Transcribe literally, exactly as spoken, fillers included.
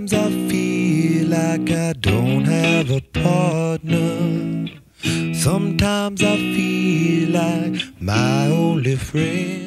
Sometimes I feel like I don't have a partner. Sometimes I feel like my only friend